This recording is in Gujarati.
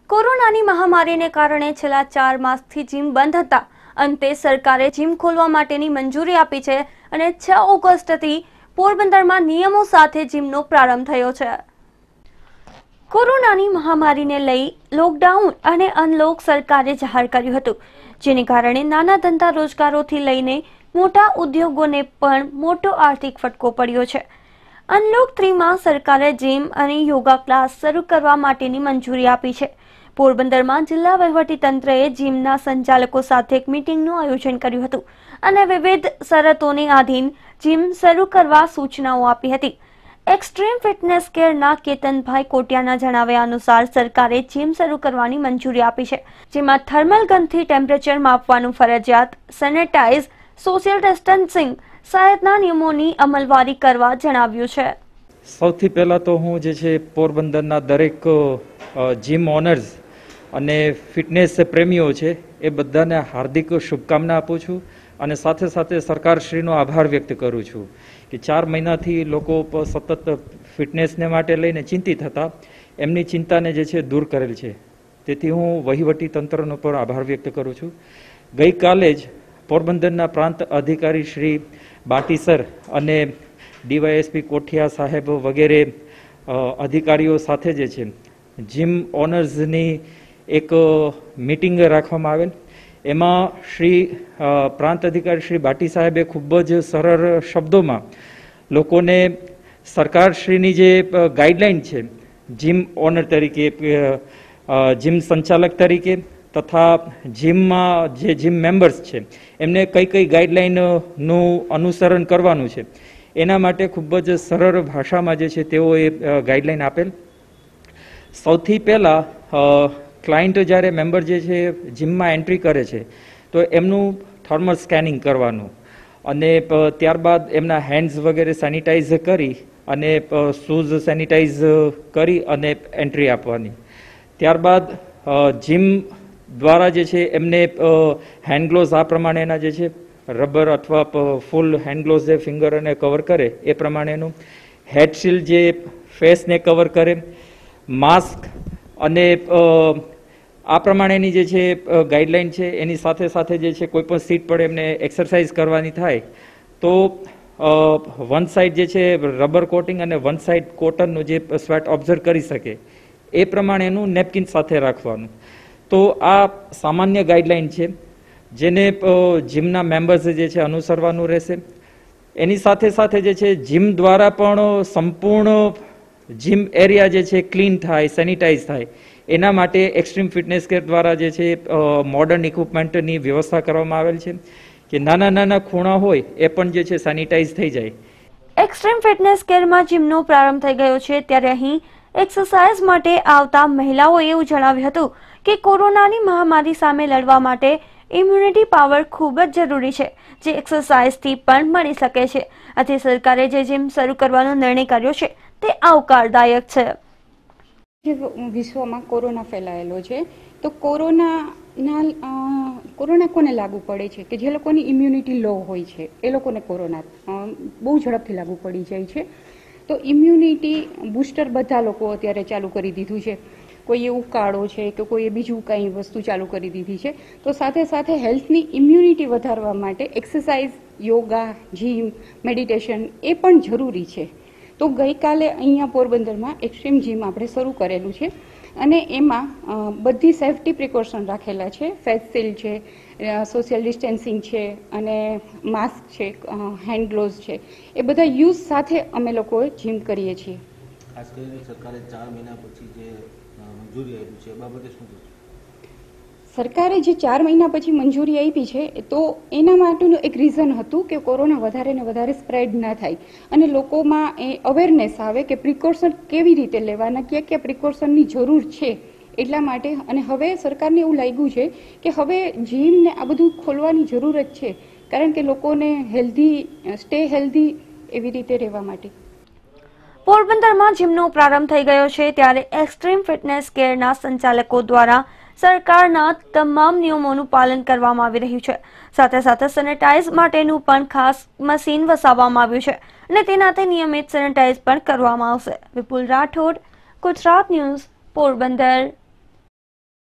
કોરોનાની મહામારીને કારણે છેલ્લા 4 માસથી જીમ બંધ હતા. અંતે સરકારે જીમ ખોલવા માટેની મંજૂરી આપી છે અને 6 ઓગસ્ટથી પોરબંદરમાં નિયમો સાથે જીમનો પ્રારંભ થયો છે. કોરોનાની મહામારીને લઈ લોકડાઉન અને અનલોક સરકારે જાહેર કર્યું હતું, જેને કારણે નાના ધંધા રોજગારોથી લઈને મોટા ઉદ્યોગોને પણ મોટો આર્થિક ફટકો પડ્યો છે. અનલોક 3માં સરકારે જીમ અને યોગા ક્લાસ શરૂ કરવા માટેની મંજૂરી આપી છે. પોરબંદરમાં જિલ્લા વહીવટીતંત્રએ જીમના સંચાલકો સાથે એક મીટિંગનું આયોજન કર્યું હતું અને વિવિધ શરતોને આધીન જીમ શરૂ કરવા સૂચનાઓ આપી હતી. એક્સ્ટ્રીમ ફિટનેસ કેરના કેતનભાઈ કોટિયાના જણાવ્યા અનુસાર સરકારે જીમ શરૂ કરવાની મંજૂરી આપી છે, જેમાં થર્મલ ગનથી ટેમ્પરેચર માપવાનું ફરજિયાત, સેનેટાઇઝ, સોશિયલ ડિસ્ટન્સિંગ સહિતના નિયમોની અમલવારી કરવા જણાવ્યું છે. સૌથી પહેલાં તો હું જે છે પોરબંદરના દરેક જીમ ઓનર્સ અને ફિટનેસ પ્રેમીઓ છે એ બધાને હાર્દિક શુભકામના આપું છું અને સાથે સાથે સરકારશ્રીનો આભાર વ્યક્ત કરું છું કે 4 મહિનાથી લોકો સતત ફિટનેસને માટે લઈને ચિંતિત હતા. એમની ચિંતાને જે છે દૂર કરેલ છે, તેથી હું વહીવટી તંત્રનો પર આભાર વ્યક્ત કરું છું. ગઈકાલે જ પોરબંદરના પ્રાંત અધિકારી શ્રી બાટી સર અને ડીવાયએસપી કોઠિયા સાહેબ વગેરે અધિકારીઓ સાથે જે છે જીમ ઓનર્સની એક મીટિંગ રાખવામાં આવેલ. એમાં શ્રી પ્રાંત અધિકારી શ્રી બાટી સાહેબે ખૂબ જ સરળ શબ્દોમાં લોકોને સરકારશ્રીની જે ગાઈડલાઈન છે જીમ ઓનર તરીકે, જીમ સંચાલક તરીકે તથા જીમમાં જે જીમ મેમ્બર્સ છે એમને કઈ કઈ ગાઈડલાઈનનું અનુસરણ કરવાનું છે એના માટે ખૂબ જ સરળ ભાષામાં જે છે તેઓએ ગાઈડલાઈન આપેલ. સૌથી પહેલાં ક્લાયન્ટ જ્યારે મેમ્બર જે છે જીમમાં એન્ટ્રી કરે છે તો એમનું થર્મલ સ્કેનિંગ કરવાનું અને ત્યારબાદ એમના હેન્ડ્સ વગેરે સેનિટાઈઝ કરી અને શૂઝ સેનિટાઈઝ કરી અને એન્ટ્રી આપવાની. ત્યારબાદ જીમ દ્વારા જે છે એમને હેન્ડ ગ્લોવ્સ આ પ્રમાણેના જે છે રબર અથવા ફૂલ હેન્ડ ગ્લોવ્સ જે ફિંગર અને કવર કરે એ પ્રમાણેનું, હેડ શીલ્ડ જે ફેસને કવર કરે, માસ્ક અને આ પ્રમાણેની જે છે ગાઈડલાઈન છે. એની સાથે સાથે જે છે કોઈ પણ સીટ પર એમને એક્સરસાઇઝ કરવાની થાય તો વન સાઈડ જે છે રબર કોટિંગ અને વન સાઈડ કોટનનું જે સ્વેટ ઓબ્ઝર્વ કરી શકે એ પ્રમાણેનું નેપકિન સાથે રાખવાનું. તો આ સામાન્ય ગાઈડલાઈન છે જેને જીમના મેમ્બર્સ જે છે અનુસરવાનું રહેશે. એની સાથે સાથે જે છે જીમ દ્વારા પણ સંપૂર્ણ જીમ એરિયા જે છે ક્લીન થાય, સેનિટાઈઝ થાય એના માટે એક્સ્ટ્રીમ ફિટનેસ કેર દ્વારા જે છે મોડર્ન ઇક્વિપમેન્ટની વ્યવસ્થા કરવામાં આવેલ છે કે નાના નાના ખૂણા હોય એ પણ જે છે સેનિટાઈઝ થઈ જાય. એક્સ્ટ્રીમ ફિટનેસ કેરમાં જીમનો પ્રારંભ થઈ ગયો છે ત્યારે અહીં એક્સરસાઇઝ માટે આવતા મહિલાઓએ એવું જણાવ્યું હતું કે કોરોનાની મહામારી સામે લડવા માટે ઇમ્યુનિટી પાવર ખૂબ જ જરૂરી છે, જે એક્સરસાઇઝથી પણ મળી શકે છે. આથી સરકારે જે જીમ શરૂ કરવાનો નિર્ણય કર્યો છે તે આવકારદાયક છે. વિશ્વમાં કોરોના ફેલાયેલો છે તો કોરોના કોને લાગુ પડે છે કે જે લોકોની ઇમ્યુનિટી લો હોય છે એ લોકોને કોરોના બહુ ઝડપથી લાગુ પડી જાય છે. તો ઇમ્યુનિટી બૂસ્ટર બધા લોકો અત્યારે ચાલુ કરી દીધું છે. કોઈએ ઉકાળો છે કે કોઈએ બીજું કંઈ વસ્તુ ચાલુ કરી દીધી છે. તો સાથે સાથે હેલ્થની ઇમ્યુનિટી વધારવા માટે એક્સરસાઇઝ, યોગા, જીમ, મેડિટેશન એ પણ જરૂરી છે. તો ગઈકાલે અહીંયા પોરબંદરમાં એક્સ્ટ્રીમ જીમ આપણે શરૂ કરેલું છે અને એમાં બધી સેફટી પ્રિકોશન રાખેલા છે. ફેસ શીલ્ડ છે, સોશિયલ ડિસ્ટન્સિંગ છે અને માસ્ક છે, હેન્ડ ગ્લોવ્સ છે, એ બધા યુઝ સાથે અમે લોકો જીમ કરીએ છીએ. ખાસ કરીને સરકારે 4 મહિના પછી જે મંજૂરી આપી છે એ બાબતે શું કહેશો? સરકારે જે 4 મહિના પછી મંજૂરી આપી છે તો એના માટેનું એક રીઝન હતું કે કોરોના વધારે ને વધારે સ્પ્રેડ ના થાય અને લોકોમાં એ અવેરનેસ આવે કે પ્રિકોશન કેવી રીતે લેવાના, ક્યાં ક્યાં પ્રિકોશનની જરૂર છે એટલા માટે. અને હવે સરકારને એવું લાગ્યું છે કે હવે જીમને આ બધું ખોલવાની જરૂરત છે કારણ કે લોકોને સ્ટે હેલ્ધી એવી રીતે રહેવા માટે. પોરબંદરમાં જીમનો પ્રારંભ થઈ ગયો છે ત્યારે એક્સ્ટ્રીમ ફિટનેસ કેરના સંચાલકો દ્વારા સરકારના તમામ નિયમોનું પાલન કરવામાં આવી રહ્યું છે. સાથે સાથે સેનેટાઇઝ માટેનું પણ ખાસ મશીન વસાવવામાં આવ્યું છે અને તેનાથી નિયમિત સેનેટાઇઝ પણ કરવામાં આવશે. વિપુલ રાઠોડ, ગુજરાત ન્યૂઝ, પોરબંદર.